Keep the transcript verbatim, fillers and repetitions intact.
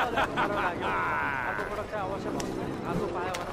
लाग्यो अर्को पटक चाहिँ अवश्य भन्छु आजको पायो भने